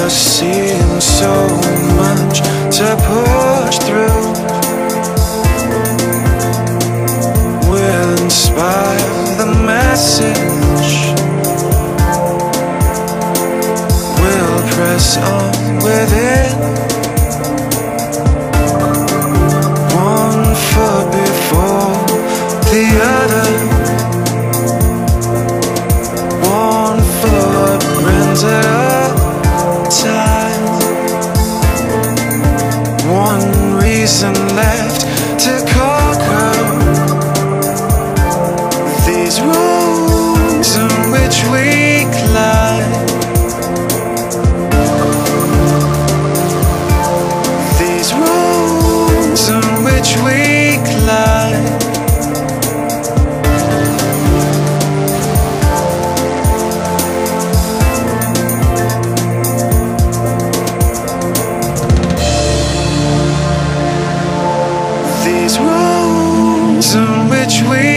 just seems so much to push through. Will inspire the message. We'll press on within. One foot before the other. One footprint at a time. One reason left to conquer these rooms in which we climb. These rooms in which we climb. These rooms in which we